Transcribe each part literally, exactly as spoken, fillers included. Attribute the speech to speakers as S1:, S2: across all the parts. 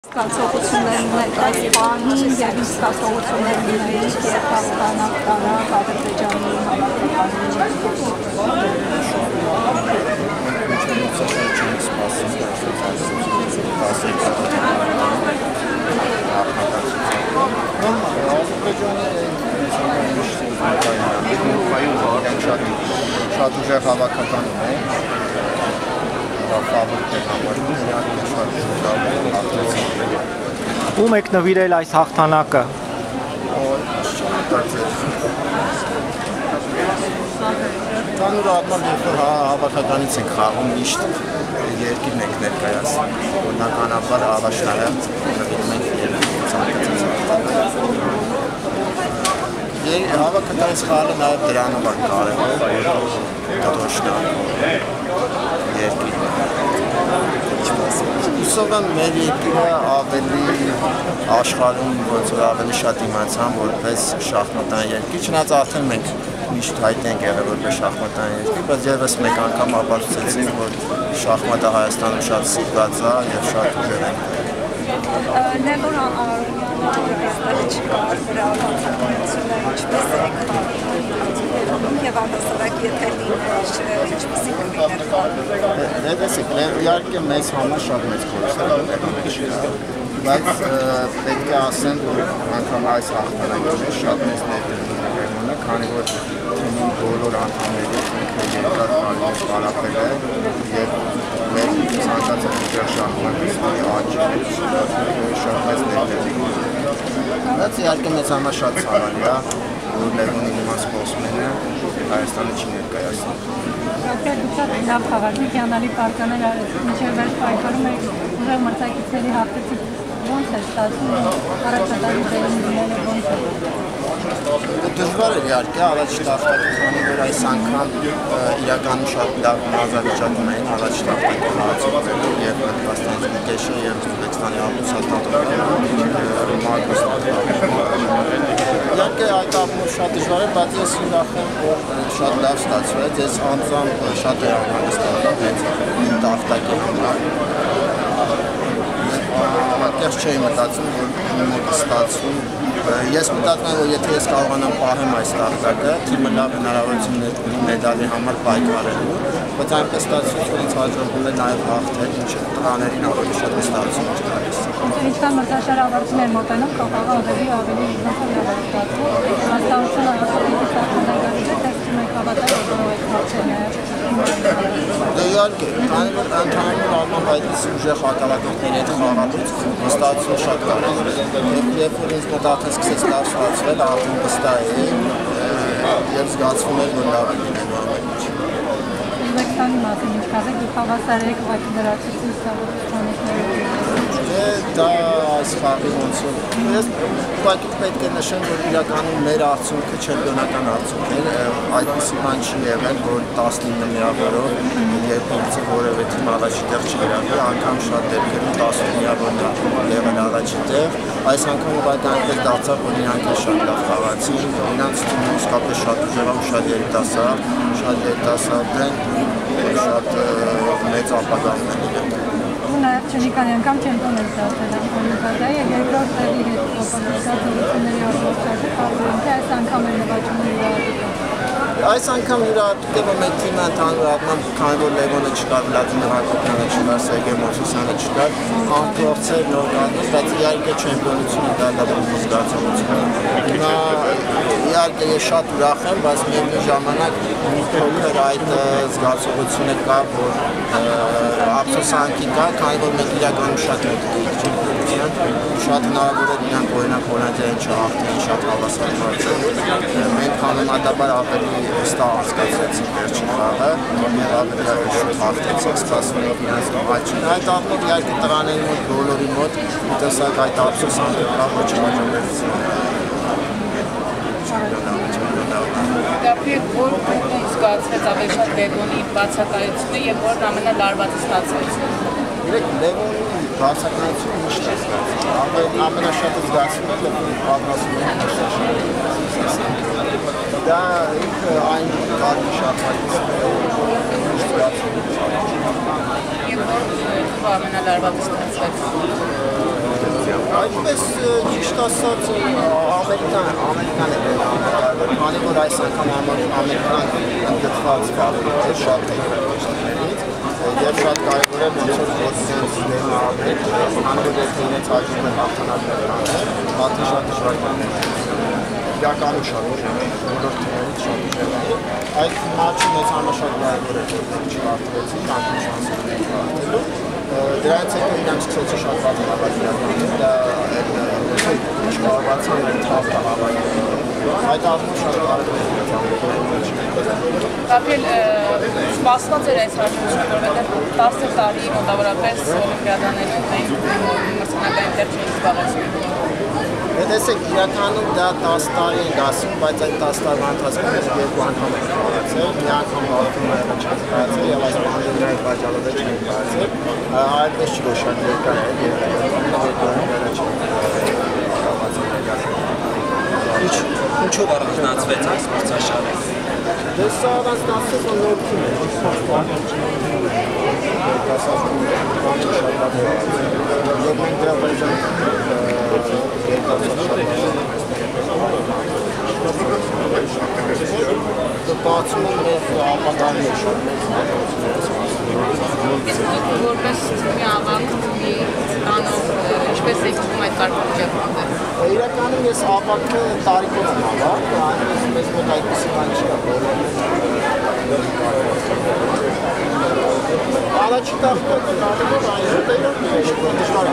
S1: Ստացողություններն են այս բանին և ինչ ստացողություններն ունեիք և հասկանակ տարակ Ադրբեջանի
S2: Ադրբեջանի շատ ուժեղ հավաքական է
S3: Ում եք նվիրել այս հաղթանակը։
S2: Ծանուր ատման երբ որ հավաքականից ենք խաղում միշտ երկիրն ենք ներկայացնում, բնականաբար ավաշները նվիրում ենք երկիր ցանկացած հավաքականից խաղալը նաև դրանով է կարևոր դրոշնալ երկիրը Հուսով եմ մեր երկիրը ավելի աշխարհում ոնց որ ավելի շատ իմացան որպես շախմատային երկիր, չնայած արդեն մենք միշտ հայտնի ենք եղել որպես շախմատային երկիր, բայց ևս մեկ անգամ ապացուցեցինք, որ շախմատը Հայաստանում շատ սիրված է և շատ ուժեղ է։
S1: Լևոն Արարողյանը այստեղ չկար, նրա հավաքականությունը ինչպես է խաղում և առհասարակ եթե լիներ ինչպեսի կլիներ խաղում։
S2: Դե տեսեք, իհարկե մեզ համար շատ մեծ փորձ է բայց պետք է ասեմ, որ անգամ այս հաղթանակը շատ մեծ ներդրում ունի, քանի որ թիմի բոլոր անդամներից ինքը երկար տարիներ պարապել է և մեր ցանկացած ուժեղ շախմատիստների աճի շատ մեծ ներդրում ունի։ Բայց իհարկե մեզ համար շատ ցավալի է, որ Լևոնի նման սպորտսմենը Հայաստանը չի ներկայացնում։
S4: Դուք շատ լավ խաղացիք, հիանալի պարտաներ արեցիք, մինչև վերջ պայքարում եք ուժեղ մրցակիցների հաղթեցիք, ո՞նց է ստացվում, առաջատարի ձայնին դիմելը ո՞նց է։
S2: Դժվար էր իհարկե, առաջ տախտակը, քանի որ այս անգամ իրականում շատ լավ մարզավիճակում էին, առաջ տախտակը խաղացողները և Հնդկաստանի Գեշը և Ուզբեկստանի Աբուսատատովը Մարգոս Իհարկե այդ ապմով շատ դժվար է, բայց ես ուրախ եմ, որ շատ լավ ստացվեց, ես անձամբ շատ էր անհանգստացել հենց տախտակի համար Անկեղծ չէի մտածում, որ մոտ ստացվում Ես մտածում եմ, որ եթե ես կարողանամ պահեմ այս տախտակը, թիմը լավ հնարավորություններ ունի մեդալի համար պայքարելու, բայց այնպես ստացվում, որ ինձ հաջողվում է նաև հաղթել, ինչը տղաներին ավելի շատ վստահություն է տալիս։
S4: Ինչքան մրցաշար ավարտին էր մոտենում, խաղաղը ավելի ավելի ինքնասեր է ստացվում, հաստատությունը հաստատիկի սահմանագարից է, թե ստում եք հավատալ, որ կարող եք հաղթել նաև։
S2: Դե իհարկե, քանի որ ընդհանուր առմամբ այդպես ուժեղ հակառակորդների հետ խաղալուց վստահությունը շատ կարևոր է։ Երբ որ ինձ մոտ արդեն սկսեց լավ ստացվել, արդեն վստահ էի և զգացվում էր, որ լավ է լինելու ամեն ինչ։
S4: Ուզբեկստանի մասին ինչ կասեք, դուք հավասար եք ուղղակի դրացուցիչ սահմանությունների։
S2: Դե դա այս խաղի ոնց որ ես ուղղակի պետք է նշեմ, որ իրականում մեր արդյունքը չեմպիոնական արդյունք էր, այդպիսի բան չի եղել, որ տասնինը միավորով երբևիցե որևէ թիմ առաջի տեղ չգրավի, անգամ շատ դեպքերում տասնինը միավորն եղել առաջի տեղ, այս անգամ ուղղակի այնպես դարձավ, որ իրանք շատ լավ խաղացին, իրանց թիմը իսկապես շատ ուժեղ ու շատ երիտասարդ, շատ երիտասարդ են, շատ մեծ ապագա ունեն իրենք։
S4: Նաև չնիկանի անգամ չեմպիոն եք դարձել Օլիմպիադայի և երկրորդ տեղի հետ օպորտունիտետների առողջարժը խաղում թե այս անգամ է նվաճումը յուրահատուկ։
S2: Այս անգամ յուրահատուկ մեկ թիմը ընդհանուր առմամբ, քանի որ Լևոնը չկար, Վլադիմիր Հակոբյանը չկար, Սերգեյ Մովսիսյանը չկար, ամփոփցեր նոր կազմից, բայց իհարկե չեմպիոնությունը դա լավ զգացողություն է։ Հիմա իհարկե ես շատ ուրախ եմ, բայց միևնույն ժամանակ մի փոքր այդ զգացողությունը կա, որ ափսոսանքի կա, քանի որ մենք իրականում շատ մոտիկ չեմպիոնության, շատ հնարավոր է իրանք օրինակ Հոլանդիային չհաղթեն, շատ հավասար մարզեր։ Մենք համեմատաբար ավելի վստահ անցկացրեցինք վերջին խաղը, և ավելի շուտ հաղթեցինք, սպասում ենք իրանց աճին։ Այդ առումով իհարկե տղաների մոտ, բոլորի մոտ մի տեսակ այդ ափսոսանքը կա, որ չհաջողվեց
S5: Դեպի որ զգացվեց ավելի շատ Լևոնի բացակայությունը և որն ամենալարվածը ստացվեց։
S2: Իրեք Լևոնի բացակայությունը միշտ է զգացվում, ամենաշատը զգացվում է, երբ պատրաստվում է Դա ինքը այն կարմի շատ հայտնի է, որ միշտ զգացվում է։
S5: Եվ որ ամենալարվածը ստացվեց։
S2: Այդպես ճիշտ ասած ամերիկան ամերիկան է դեռ քանի որ այս անգամ ամերիկան ընդգծված վարույթ է շատ երկրներից եւ շատ կարեւոր է ոնց որ ոդսենս դերն արել քանի որ դերից հաջողվում է հաղթանակներ անել բաթի շատ դժվար բան է իրականում շատ դժվար է բոլոր թիմերից շատ դժվար է այդ մաչը մեզ համար շատ կարեւոր է որ չկարծվեցի անկամ շանսներ կարտելու դրանից հետո իրանք սկսեցի շատ բաց հավաքել դա չկարողացան այդ թափը հավաքել այդ առումով շատ կարևոր է
S5: Ապել սպասված էր այս հարցությունը, որովհետև տասը տարի մոտավորապես օլիմպիադաներում մենք մրցանակային դեր չենք զբաղեցնում։
S2: Տեսեք, իրականում դա տասը տարի ենք ասում, բայց այդ տասը տարվա ընթացքում ես երկու անգամ եմ կարացել, մի անգամ հաղթումը եղել չենք կարացել եւ այս պանդեմիայի պատճառով չենք կարացել, այդպես չի որ շատ երկար է եղել,
S6: Ինչով առանձնացվեց այս մրցաշարը։
S2: Դες սա առանձնացվեց որ նոր թիմ է, եւ մենք դրա վայրում բացում են մեր ապագաները շատ մեծ
S5: Որպես մի ավակ մի տանող ինչպես եք զգում այդ կարգավիճակը։
S2: Իրականում ես ապակը տարիքով եմ ավակ, այնպես մեզ մոտ այդպիսի բան չկա Առաջի տախտակը կարևոր այն դժվար է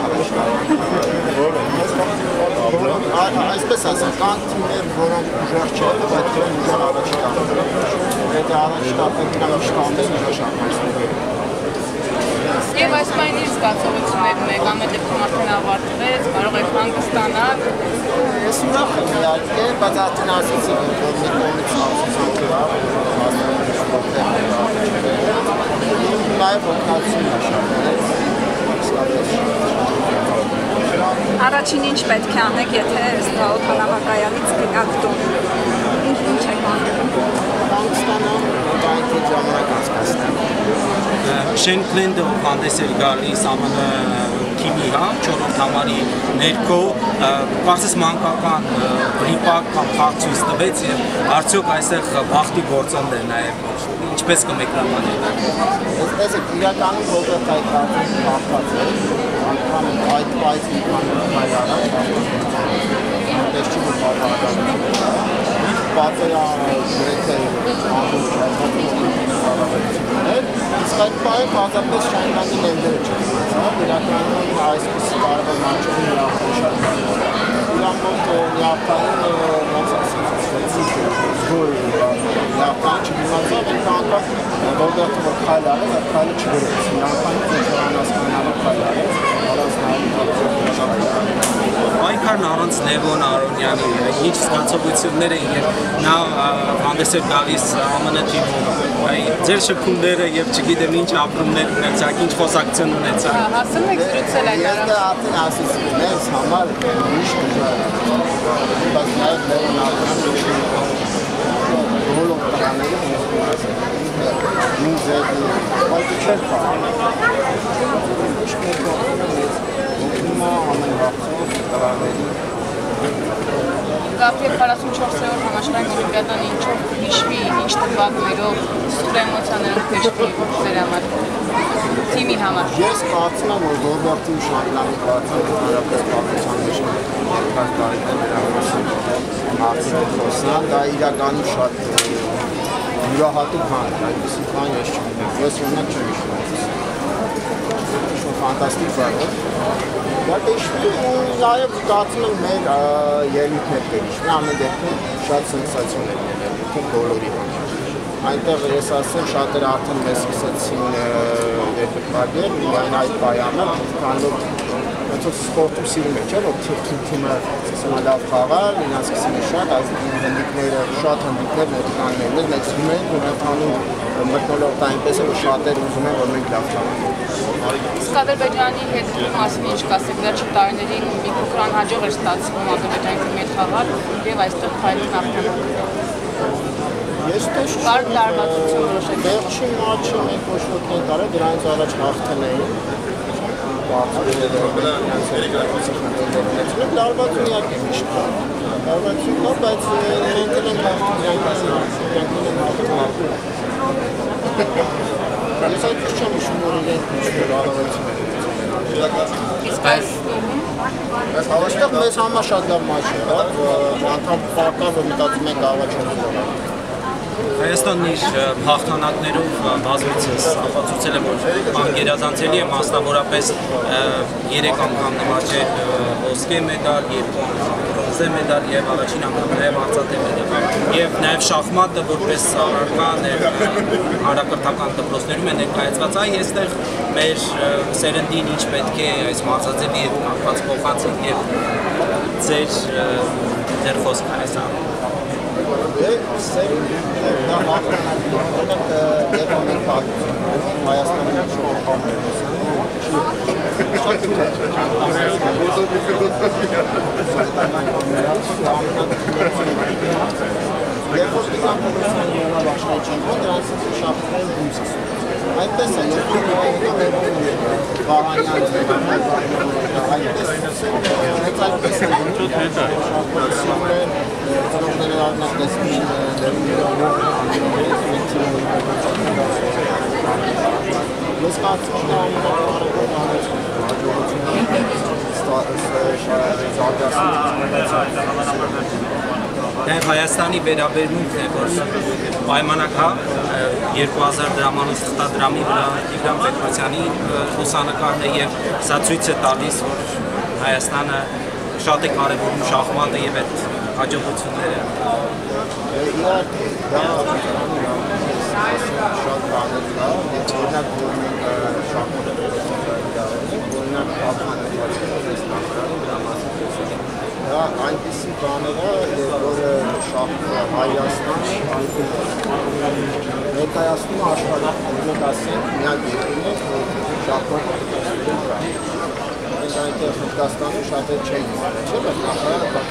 S2: Այսպես ասեմ, կան թիմեր, որոնք ուժեղ չեն, բայց դրանք ուժեղ առաջի տախտակը Եթե առաջի տախտակը միշտ ամեն ուժեղ շահմայցներ
S5: Եվ այս պայն իր զգացողություններն եք, ամեն դեպքում արդեն ավարտվեց, կարող եք հանգստանալ։
S2: Ես ուրախ եմ իհարկե, բայց արդեն ասեցի, որ մի կողմից հաղթանք Նաև օգնություն
S1: Առաջին ինչ պետք է անեք, եթե օդանավակայանից գնաք տուն։ Ինչ եք անում։
S2: Հանգստանամ, այնքան ժամանակ անցկացնեմ։
S6: Շեն Քլենդը հանդես էր գալիս ԱՄՆ թիմի, հա, չորրորդ համարի ներքո, կարծես մանկական վրիպակ կամ փակ ցույց տվեց եւ արդյոք այստեղ բախտի գործոնն է նաեւ ինչպես կմեկնաբանեք։
S2: Տեսեք, իրականում Ռոբերտ այդ հարցին հաղթած է, անգամ այդ այդ մի քանի այլ առաջ այնպես չի որ բավական բացերա գրեթե ամբողջ հարաբերություններ, իսկ այդ պահը բազապես շայնանի լենդերը չէ, իրականում այսպիսի կարևոր մաչերի միախտը շատ կարևոր է։ Իրանք մոտ միախտային ոնց ասեցի, զգոր միախտային չգիմացավ, ենք անգամ Ռոբերտը որ քայլ արել, այդ քայլը չգրեց, միախտային ինչ-որ անհասկանալի քայլ արել, առանց նայելու
S6: Պայքարն առանց Լևոն Արոնյանի ինչ զգացողություններ են եւ նա հանդես էր գալիս ԱՄՆ թիմում ձեր շփումները եւ չգիտեմ ինչ ապրումներ ունեցաք ինչ խոսակցություն ունեցաք
S5: Հասցնում եք զրուցել այդ
S2: Ես դա արդեն ասեցի մեզ համար միշտ դժվար է բայց նաեւ Լևոն Արոնյանը բոլոր տղաները ինձ այդ բայց չէր կարող միշտ մեր կողմից ամեն հաղթող տղաների
S5: Գաբրիել քառասունչորսերորդ համաշխարհային օլիմպիադան ինչով հիշվի, ինչ տվյալներով, սուր էմոցիաներով հիշվի ձեր համար, թիմի համար։
S2: Ես կարծում եմ, որ Ռոբերտի շամպիոնի կարծում հանրապետ պատմության մեջ երկար տարիներ դրա մասին խոսան, դա իրականում շատ յուրահատուկ բան է, այդպիսի բան ես չունեմ, ես ունեմ չեմ հիշում այդպիսի։ Ֆանտաստիկ բան է։ Բայց նաև կարծում եմ մեր ելույթներ կհիշվի, ամեն դեպքում շատ սենսացիոն է ելույթը բոլորի համար։ Այնտեղ ես ասեմ շատերը արդեն մեզ սկսեցին դեպքագել, միայն այդ պայանը, քանի որ ոնց որ սպորտում սիրում է, չէ՞, որ թիմը սկսում է լավ խաղալ, իրենց սկսում է շատ, այս հնդիկները, շատ հնդիկներ մոտիկաններն են, մենք զգում ենք, որ ընդհանուր մթնոլորտը այնպես է, որ շատերը ուզում են, որ մենք լավ խաղանք։
S5: Իսկ Ադրբեջանի հետ մասին ինչ կասեք, վերջին տարիներին մի փոքր անհաջող էր ստացվում Ադրբեջանի թիմի հետ խաղալ եւ այստեղ փայլուն հաղթանակ։
S2: Ես տեսնում եմ
S5: Կար դարվածություն որոշեք։
S2: Վերջին մաչը մենք ոչ ոք ենք արել, դրանից առաջ հաղթել էին։ լարվածություն իհարկե միշտ կա, լարվածություն կա, բայց իրենք էլ են հաղթում, իրենք են հաղթում։ Ես այդպես չեմ հիշում, որ իրենք միշտ լարվածություն են։
S5: Իսկ այս
S2: Այստեղ մեզ համար շատ լավ մաչ է, անդամ պարկան, որ մտածում ենք առաջ
S6: Հայաստանն իր հաղթանակներով բազմիցս ապացուցել է, որ անգերազանցելի է, մասնավորապես երեք անգամ նվաճել ոսկե մեդալ, երկու բրոնզե մեդալ եւ առաջին անգամ նաեւ արծաթե մեդալ։ Եվ նաեւ շախմատը որպես առարկա հանրակրթական դպրոցներում է ներկայացված, այ այստեղ մեր սերնդին ինչ պետք է այս մարզաձևի հետ կապված փոխանցել եւ ձեր ձեր խոսքը այս
S2: Դա հաղթանակները երբ ամեն պատմություն, Հայաստանի Երբ որ դիզամպոլության եղավ աշխարհի չեմպիոն, դրանցից շախմատային բույս է սուրց։ Այդպես է, երբ որ Վահանյանը այդպես հենց այդպես է շախմատները ծնողները առնակ տեսնին Ես կարծում եմ ամենակարևոր
S6: Նաև Հայաստանի վերաբերմունքն է, որ պայմանակ հա երկու հազար դրամանոց թղթադրամի վրա Տիգրան Պետրոսյանի լուսանկարն է եւ սա ցույց է տալիս, որ Հայաստանը շատ է կարևորում շախմատը եւ այդ հաջողությունները։
S2: Շատ բաներ կա, եւ օրինակ որ մենք շախմատը վերցնենք, օրինակ պատմանակացնող այս նախարարի դրա մասին խոսել։ Դա այնպիսի բաներ է, որ շախմատը Հայաստանը ներկայացնում է աշխարհին, մենք ասենք միակ երկիրն է, որ շախմատը Մենք այնտեղ Հնդկաստանում շատ էլ չենք չէ՞ նախարարը